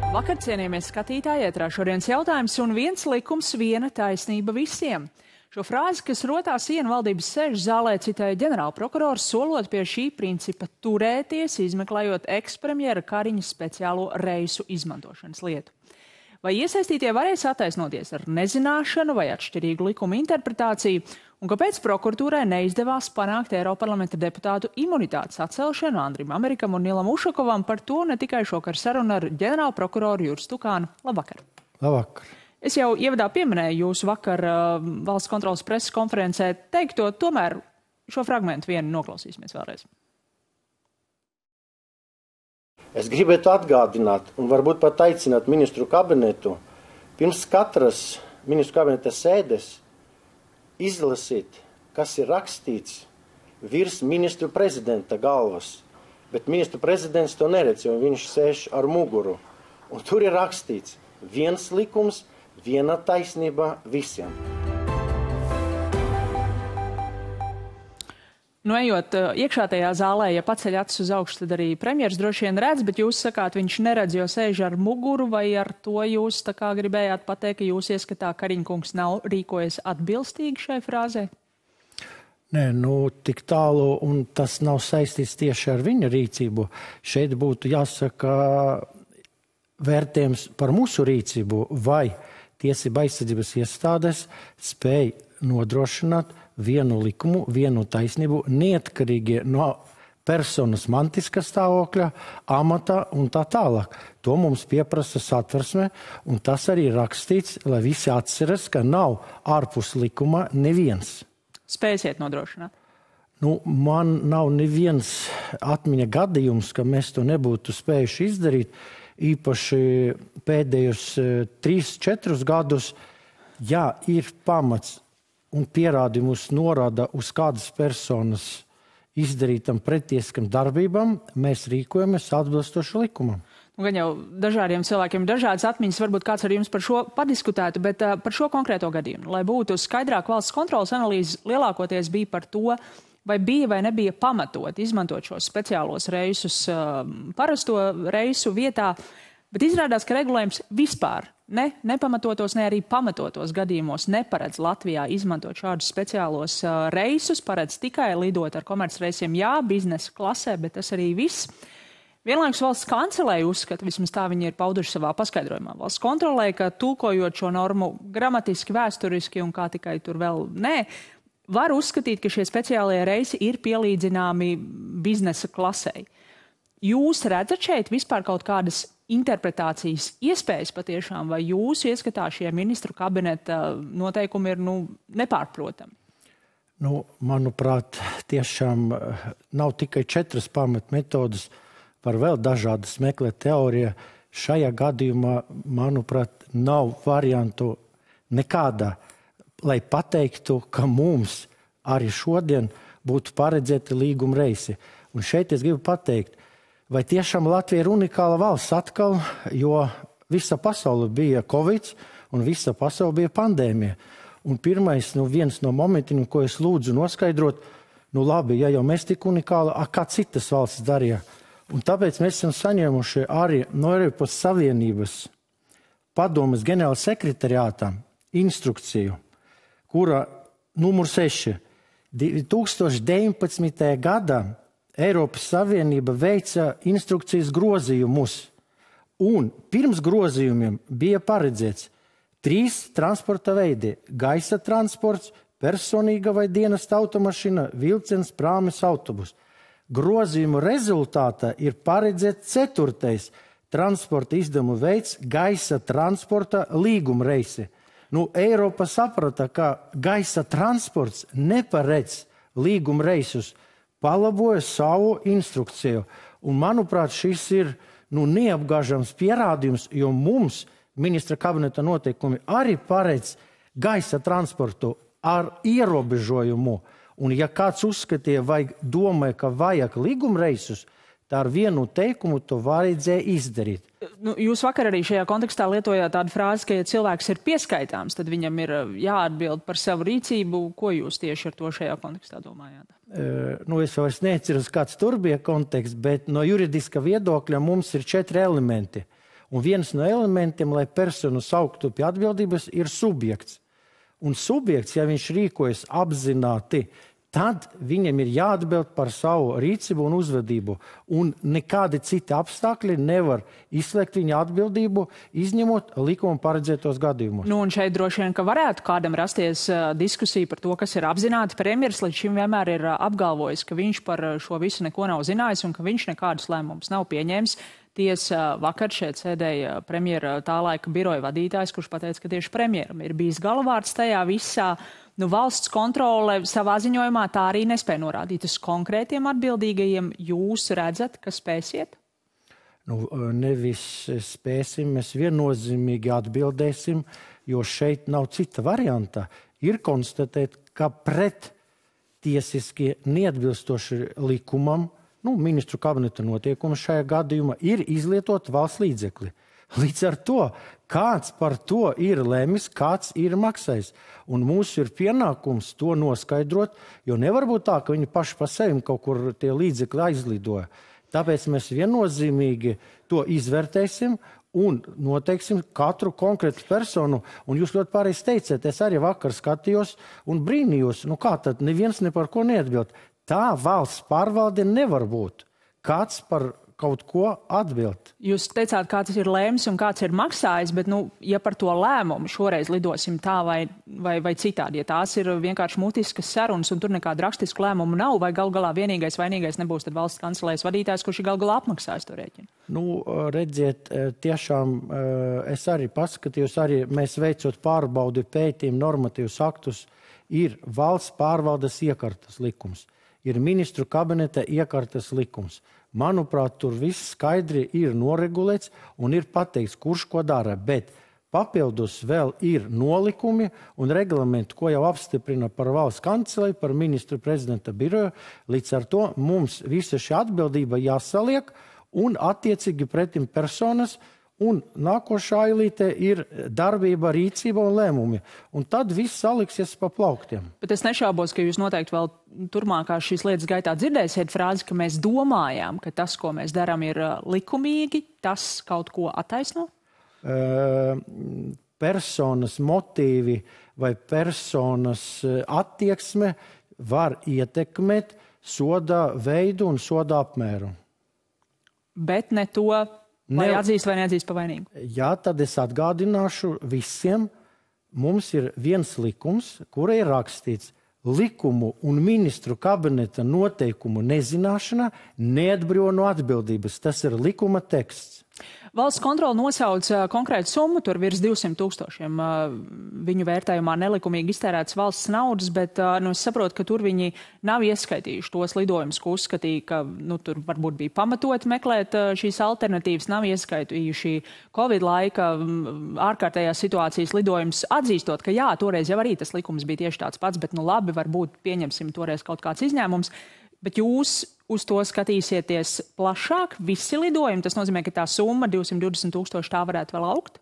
Vakar, cienījamies skatītāji, ētrā šodienas jautājums un viens likums, viena taisnība visiem. Šo frāzi, kas rotās sienu valdības sēžu zālē, citēja ģenerālprokurors, solot pie šī principa turēties, izmeklējot ekspremjera Kariņa speciālo reisu izmantošanas lietu. Vai iesaistītie varēs attaisnoties ar nezināšanu vai atšķirīgu likuma interpretāciju, un kāpēc prokuratūrai neizdevās panākt Eiroparlamenta deputātu imunitātes atcelšanu Andrim Amerikam un Nilam Ušakovam? Par to ne tikai šokar saruna ar ģenerālprokuroru Juru Stukānu. Labvakar! Labvakar! Es jau ievadā pieminēju jūsu vakar valsts kontrolas preses konferencē teikto, tomēr šo fragmentu vienu noklausīsimies vēlreiz. Es gribētu atgādināt un varbūt pat aicināt ministru kabinetu pirms katras ministru kabineta sēdes izlasīt, kas ir rakstīts virs ministru prezidenta galvas. Bet ministru prezidents to neredz, jo viņš sēž ar muguru. Un tur ir rakstīts viens likums, viena taisnība visiem. Nu, ejot iekšā tajā zālē, ja paceļ acis uz augšu, tad arī premjers droši vien redz, bet jūs sakāt, viņš neredz, jo sēž ar muguru, vai ar to jūs tā kā gribējāt pateikt, ka jūs ieskatā Kariņkungs nav rīkojies atbilstīgi šai frāzē? Nē, tik tālu, un tas nav saistīts tieši ar viņa rīcību. Šeit būtu jāsaka vērtējums par mūsu rīcību, vai tiesība aizsardzības iestādes spēj nodrošināt vienu likumu, vienu taisnību, neatkarīgi no personas mantiska stāvokļa, amata un tā tālāk. To mums pieprasa Satversme, un tas arī rakstīts, lai visi atceras, ka nav ārpus likuma neviens. Spēsiet nodrošināt? Man nav neviens atmiņa gadījums, ka mēs to nebūtu spējuši izdarīt, īpaši pēdējos 3-4 gadus, ja ir pamats un pierādījumus norāda uz kādas personas izdarītam pretieskam darbībām, mēs rīkojamies atbilstoši likumam. Gan jau dažādiem cilvēkiem dažādas atmiņas, varbūt kāds ar jums par šo padiskutētu, bet par šo konkrēto gadījumu, lai būtu skaidrāk, valsts kontrolas analīze lielākoties bija par to, vai bija vai nebija pamatot izmantot šos speciālos reisus parasto reisu vietā, bet izrādās, ka regulējums vispār nepamatotos, ne arī pamatotos gadījumos neparedz Latvijā izmantot šādus speciālos reisus, paredz tikai lidot ar komercreisiem, jā, biznesa klasē, bet tas arī viss. Vienlaikus valsts kancelēja uzskata, vismaz tā viņi ir pauduši savā paskaidrojumā, valsts kontrolē, ka tulkojot šo normu gramatiski, vēsturiski un kā tikai tur vēl var uzskatīt, ka šie speciālie reisi ir pielīdzināmi biznesa klasei. Jūs redzat šeit vispār kaut kādas interpretācijas iespējas patiešām, vai jūsu ieskatā šie ministru kabineta noteikumi ir nepārprotami? Manuprāt, tiešām nav tikai 4 pamatmetodas, var vēl dažādas meklēt teorija. Šajā gadījumā, manuprāt, nav variantu nekādā, lai pateiktu, ka mums arī šodien būtu paredzēti līguma reisi. Un šeit es gribu pateikt, vai tiešām Latvija ir unikāla valsts atkal, jo visa pasaule bija Covid un visa pasaule bija pandēmija. Un pirmais, viens no momentiem, ko es lūdzu noskaidrot, labi, ja jau mēs tik unikāli, kā citas valsts darīja. Un tāpēc mēs esam saņēmuši arī no Eiropas Savienības padomes ģenerāla sekretariātā instrukciju, kura numur 6. 2019. gadā Eiropas Savienība veica instrukcijas grozījumus, un pirms grozījumiem bija paredzēts 3 transporta veidi – gaisa transports, personīga vai dienesta automašīna, vilciens, prāmis, autobus. Grozījumu rezultātā ir paredzēts 4. transporta izdevumu veids – gaisa transporta līguma reisi. Eiropa saprata, ka gaisa transports neparedz līguma reisus, palaboja savu instrukciju. Un, manuprāt, šis ir neapgāžams pierādījums, jo mums ministra kabineta noteikumi arī paredz gaisa transportu ar ierobežojumu. Un, ja kāds uzskatīja vai domāja, ka vajag līguma reisus, tā ar vienu teikumu to vajadzēja izdarīt. Jūs vakar arī šajā kontekstā lietojāt tādu frāzi, ka ja cilvēks ir pieskaitāms, tad viņam ir jāatbild par savu rīcību. Ko jūs tieši ar to šajā kontekstā domājāt? Es vairs neatceros, kāds tur bija konteksts, bet no juridiska viedokļa mums ir 4 elementi. Un viens no elementiem, lai personu sauktu pie atbildības, ir subjekts. Un subjekts, ja viņš rīkojas apzināti, tad viņam ir jāatbild par savu rīcību un uzvedību. Un nekādi citi apstākļi nevar izslēgt viņa atbildību, izņemot likuma paredzētos gadījumus. Nu, un šeit droši vien, ka varētu kādam rasties diskusija par to, kas ir apzināti. Premjeras līdz šim vienmēr ir apgalvojis, ka viņš par šo visu neko nav zinājis un ka viņš nekādus lēmumus nav pieņēmis. Tiesa, vakar šeit sēdēja premjera tā laika biroja vadītājs, kurš pateica, ka tieši premjeram ir bijis galvārds tajā visā. Nu, valsts kontrole savā ziņojumā tā arī nespēja norādīt uz konkrētiem atbildīgajiem. Jūs redzat, ka spēsiet? Nu, nevis spēsim, mēs viennozīmīgi atbildēsim, jo šeit nav cita varianta. Ir konstatēt, ka pret tiesiski neatbilstoši likumam, ministru kabineta notiekumi šajā gadījumā ir izlietot valsts līdzekļi. Līdz ar to, kāds par to ir lēmis, kāds ir maksājis. Un mūsu ir pienākums to noskaidrot, jo nevar būt tā, ka viņi paši pa sevi kaut kur tie līdzekļi aizlidoja. Tāpēc mēs viennozīmīgi to izvērtēsim un noteiksim katru konkrētu personu. Un jūs ļoti pareizi teicāt, es arī vakar skatījos un brīnījos, kā tad neviens ne par ko neatbild. Tā valsts pārvalde nevar būt. Kāds par kaut ko atbild. Jūs teicāt, kāds ir lēms un kāds ir maksājis, bet, ja par to lēmumu šoreiz lidosim tā vai citādi, ja tās ir vienkārši mutiskas sarunas un tur nekāda rakstisku lēmumu nav, vai gal galā vienīgais vainīgais nebūs tad valsts kancelējas vadītājs, kurš ir gal galā apmaksājis to rēķinu? Redziet, tiešām es arī paskatījos, arī mēs veicot pārbaudi pētījumu normatīvus aktus, ir valsts pārvaldes iekartas likums. Ir ministru kabineta iekartas likums. Manuprāt, tur viss skaidri ir noregulēts un ir pateikts, kurš ko dara, bet papildus vēl ir nolikumi un reglamenti, ko jau apstiprina par valsts kancelei, par ministru prezidenta biroju. Līdz ar to mums visa šī atbildība jāsaliek un attiecīgi pretim personas. Un nākošā ailīte ir darbība, rīcība un lēmumi. Un tad viss saliksies pa plauktiem. Bet es nešaubos, ka jūs noteikti vēl turmākā šīs lietas gaitā dzirdēsiet frāzi, ka mēs domājām, ka tas, ko mēs darām, ir likumīgi. Tas kaut ko attaisno? Personas motīvi vai personas attieksme var ietekmēt soda veidu un soda apmēru. Bet ne to... Vai atzīst vai neatzīst pa vainīgu? Jā, tad es atgādināšu visiem, mums ir viens likums, kura ir rakstīts likumu un ministru kabineta noteikumu nezināšana neatbrīvo no atbildības. Tas ir likuma teksts. Valsts kontrole nosauc konkrētu summu, tur virs 200,000 viņu vērtējumā nelikumīgi iztērētas valsts naudas, bet es saprotu, ka tur viņi nav ieskaitījuši tos lidojumus, ko uzskatīja, ka tur varbūt bija pamatot meklēt šīs alternatīvas, nav ieskaitījuši Covid laika ārkārtējās situācijas lidojumus, atzīstot, ka jā, toreiz jau arī tas likums bija tieši tāds pats, bet labi, varbūt pieņemsim toreiz kaut kāds izņēmums. Bet jūs uz to skatīsieties plašāk, visi lidojumi? Tas nozīmē, ka tā summa 220,000 tā varētu vēl augt?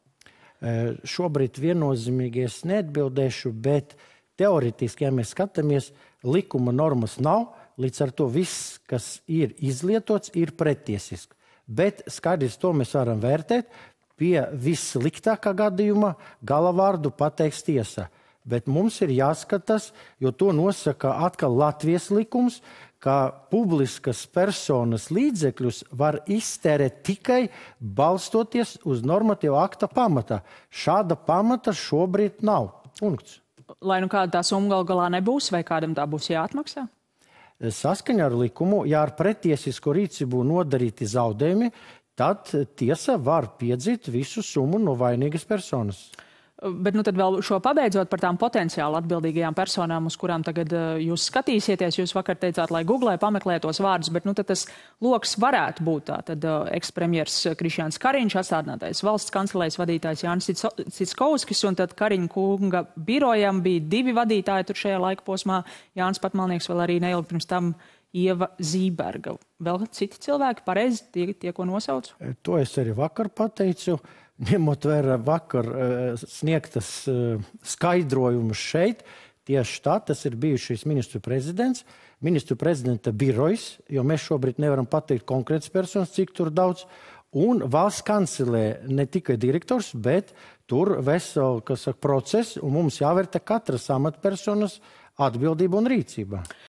Šobrīd viennozīmīgi es neatbildēšu, bet teoretiski, ja mēs skatāmies, likuma normas nav, līdz ar to viss, kas ir izlietots, ir pretiesisks. Bet skaidrs to mēs varam vērtēt, pie vissliktākā gadījuma galavārdu pateiks tiesa. Bet mums ir jāskatās, jo to nosaka atkal Latvijas likums, ka publiskas personas līdzekļus var iztērēt tikai balstoties uz normatīva akta pamata. Šāda pamata šobrīd nav. Punkts. Lai kāda tā summa gal galā nebūs, vai kādam tā būs jāatmaksā? Saskaņā ar likumu, ja ar pretiesisko rīcību nodarīti zaudējumi, tad tiesa var piedzīt visu summu no vainīgas personas. Bet tad vēl šo pabeidzot par tām potenciāli atbildīgajām personām, uz kurām tagad jūs skatīsieties. Jūs vakar teicāt, lai Googlē pameklē tos vārdus, bet tad tas loks varētu būt tā. Tad ekspremjers Krišjāns Kariņš, atstādinātais valsts kancelējas vadītājs Jānis Citskovskis, un tad Kariņa kunga birojam bija 2 vadītāji tur šajā laika posmā. Jānis Patmalnieks, vēl arī neilgi pirms tam Ieva Zīberga. Vēl citi cilvēki pareizi tie, ko nosaucu? To es arī vakar pateicu. Ņemot vērā vakar sniegtas skaidrojumus šeit, tieši tā, tas ir bijušais ministru prezidents, ministru prezidenta birojs, jo mēs šobrīd nevaram pateikt konkrētas personas, cik tur daudz, Un valsts kancelē ne tikai direktors, bet tur vesel, process, un mums jāvērtē katras amatpersonas atbildība un rīcība.